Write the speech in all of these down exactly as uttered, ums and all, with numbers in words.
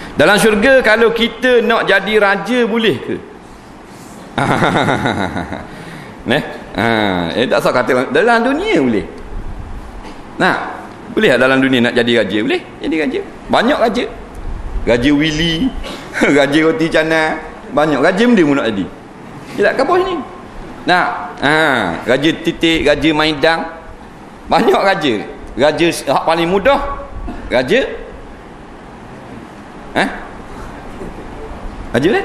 Dalam syurga kalau kita nak jadi raja boleh ke? Neh, ha, eh tak usah kata dalam dunia boleh. Nah, boleh dalam dunia nak jadi raja? Boleh jadi raja. Banyak raja. Raja Willy, raja roti canai, banyak raja benda pun nak jadi. Tidak ke bos ni? Nah, ha, raja titik, raja maidang. Banyak raja. Raja hak paling mudah. Raja Eh? Raja ni?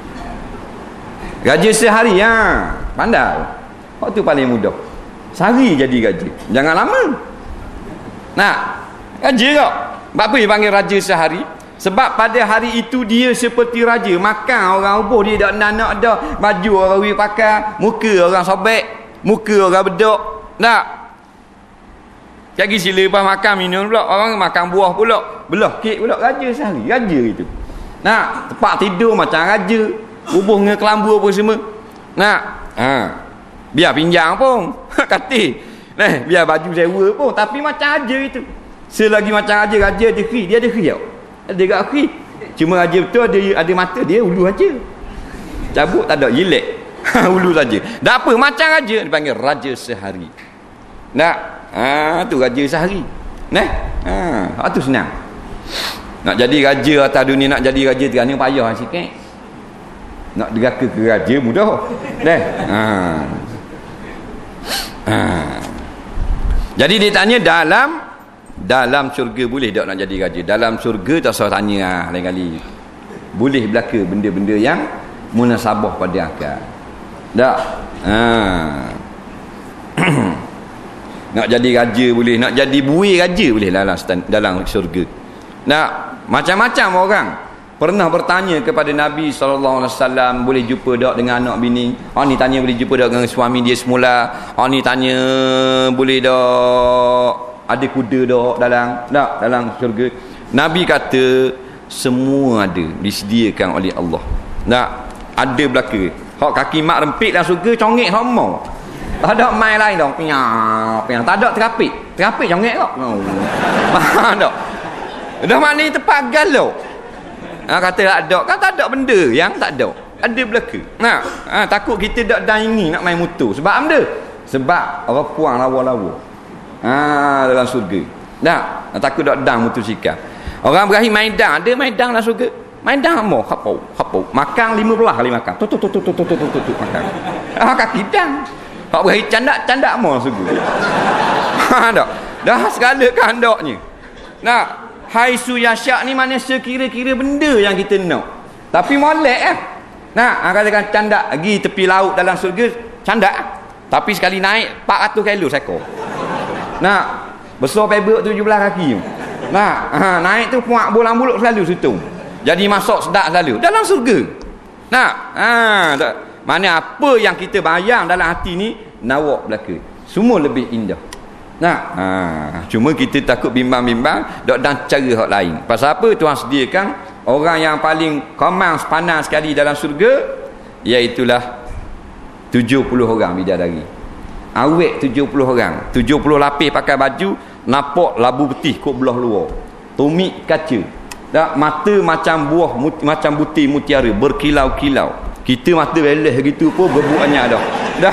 Raja sehari, ha. Pandai. Hak tu paling mudah. Sehari jadi raja. Jangan lama. Nah, raja kau. Sebab apa dia panggil raja sehari? Sebab pada hari itu dia seperti raja. Makan orang ubuh dia tak nak dah. Baju orang wih pakai, muka orang sobek, muka orang bedok. Tak? Lagi sila lepas makan minum pula. Orang makan buah pula. Belah kek pula. Raja sehari. Raja itu. Nak, tempat tidur macam raja. Ubuh dengan kelambu apa semua. Nak, ha. Biar pinjang pun. Katil. Nah, biar baju sewa pun. Tapi macam raja itu. Selagi macam raja, raja ada kri. Dia ada kri tau. Ada kat kri. Cuma raja betul ada ada mata dia ulu aja. Cabut tak ada, jelek. Ulu saja. Tak apa, macam raja dipanggil raja sehari. Nak, ha, tu raja sehari. Nah, ha, tu senang. Nak jadi raja atas dunia, nak jadi raja terang ni payah sikit. Nak deraka ke raja mudah. Nah. Ha. Ha. Jadi dia tanya dalam dalam syurga boleh tak nak jadi raja? Dalam syurga tak usah tanya lah, lain kali. Boleh belaka benda-benda yang munasabah pada akal. Tak? Ha. Nak jadi raja boleh, nak jadi buih raja boleh dalam dalam syurga. Nak macam-macam orang pernah bertanya kepada Nabi sallallahu alaihi wasallam, boleh jumpa tak dengan anak bini? Hang ni tanya boleh jumpa tak dengan suami dia semula. Hang ni tanya boleh tak ada kuda tak dalam tak dalam syurga. Nabi kata semua ada, disediakan oleh Allah. Tak ada belaka. Hak kaki mak rempit dalam syurga congek sama. Tak ada main lain dong. Piang, piang. Tak ada terapik. Terapik congek kok. Oh. Faham tak? Dah maknanya tempat galau. Ha, kata tak ada. Kan tak ada benda yang tak ada. Ada belaka. Nah, ha, takut kita tak dah ingin nak main motor. Sebab benda? Sebab orang puang lawa-lawa. Ha, dalam surga. Tak? Takut tak dah motosikal. Orang berakhir main dang. Ada main dang dalam surga. Main dang mau hapau, hapau. Makan lima belas kali makan. Tu tu tu tu tu tu tu tu makan. Ah, kaki dang. Hak berakhir candak-candak mau surga. Ha, tak? Dah segala kehendaknya. Nak, haisu yasyak ni mana sekira-kira benda yang kita nak. Tapi molek eh. Nak, katakan candak pergi tepi laut dalam surga, candak. Tapi sekali naik empat ratus kilo sekor. Nak, besar pebek tujuh belas kaki. Nak, ha, naik tu puak bolang-buluk selalu situng. Jadi masuk sedap selalu dalam surga. Nak, ha, tak. Mana apa yang kita bayang dalam hati ni nawak belaka. Semua lebih indah. Nah, ha, cuma kita takut bimbang-bimbang dok dan cara hak lain. Pasal apa Tuhan sediakan orang yang paling komang sepanas sekali dalam surga, iaitulah tujuh puluh orang bidadari. Awek tujuh puluh orang, tujuh puluh lapis pakai baju, nampak labu betih kok belah luar. Tumit kaca. Tak, mata macam buah macam butir mutiara berkilau-kilau. Kita mata belah gitu pun berbuatnya dah. Dah.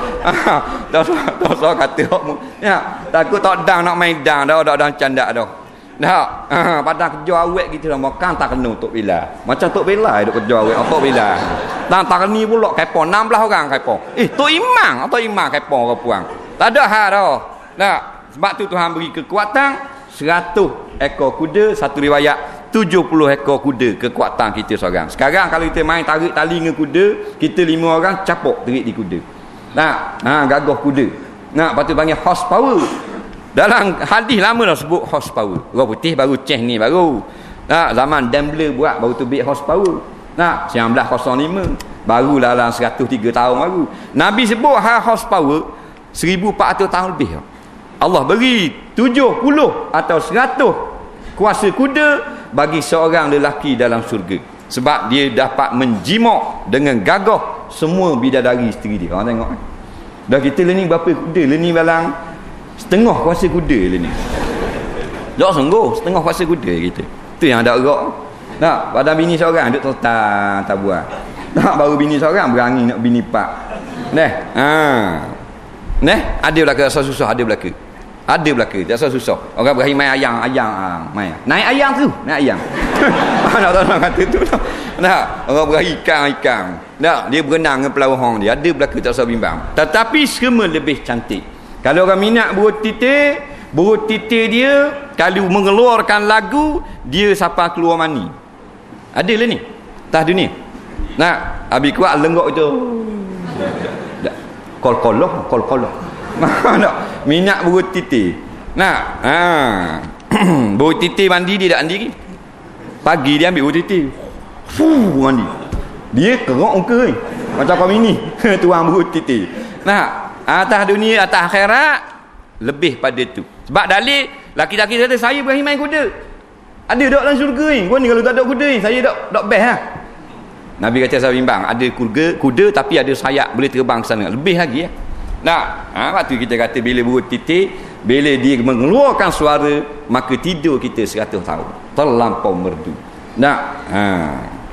Dah dah dah kata ya, takut tak dang nak main dang dah dah dah candak dah. Dah. Ha, padang kerja awek gitu dah makan tak kena untuk bila. Macam tok bila duk kerja awek apa bila. Dan tak ni pula kepo enam belas orang kepo. Eh, tok imam atau imam kepo orang puang. Tak ada hal dah. Nah, sebab tu Tuhan beri kekuatan seratus ekor kuda, satu riwayat tujuh puluh ekor kuda kekuatan kita seorang. Sekarang kalau kita main tarik tali dengan kuda, kita lima orang capok terik di kuda. Nah, ha, gagah kuda. Nah, patut panggil horsepower. Dalam hadis lama dah sebut horsepower. Orang putih baru change ni baru. Nah, zaman Daimler buat baru tu big horsepower. Nah, seribu sembilan ratus lima baru dalam seratus tiga tahun baru. Nabi sebut high horsepower seribu empat ratus tahun lebih. Allah beri tujuh puluh atau seratus kuasa kuda bagi seorang lelaki dalam syurga. Sebab dia dapat menjimak dengan gagah semua bidadari isteri dia. Orang tengok. Dah kita learning berapa kuda? Learning balang setengah kuasa kuda learning. Tak sungguh setengah kuasa kuda kita. Tu yang ada gerak. Nak, pada bini seorang duk tertang tak buat. Nak baru bini seorang berani nak bini pak. Neh. Ha. Neh, ada belaka rasa susah, ada belaka. Ada belaka, tak rasa susah. Orang berakhir main ayang, ayang, ah, main. Naik ayang tu, naik ayang. Nak tahu nak kata tu. Nak, orang berakhir ikan, ikan. Nak, dia berenang dengan pelawang dia. Ada belaka tak rasa bimbang. Tetapi semua lebih cantik. Kalau orang minat burut titik, burut titik dia kalau mengeluarkan lagu, dia siapa keluar mani. Ada lah ni. Tah dunia. Nak, habis kuat lenggok itu. Kol-koloh, kol-koloh. Nak minat burut titik. Nak, ha. Burut titik mandi dia tak mandi lagi. Pagi dia ambil burut titik. Fuh, mandi. Dia kerok muka ni. Macam kau ini. Tuang burut titik. Nak, atas dunia, atas akhirat lebih pada tu. Sebab dalil laki-laki kata saya berakhir main kuda. Ada dok dalam syurga ni. Kau ni kalau tak ada kuda ni, saya dok dok best lah. Nabi kata saya bimbang, ada kuda, kuda tapi ada sayap boleh terbang ke sana. Lebih lagi ya. Nah, ha, waktu kita kata bila burut titik, bila dia mengeluarkan suara, maka tidur kita seratus tahun. Terlampau merdu. Nah, ha.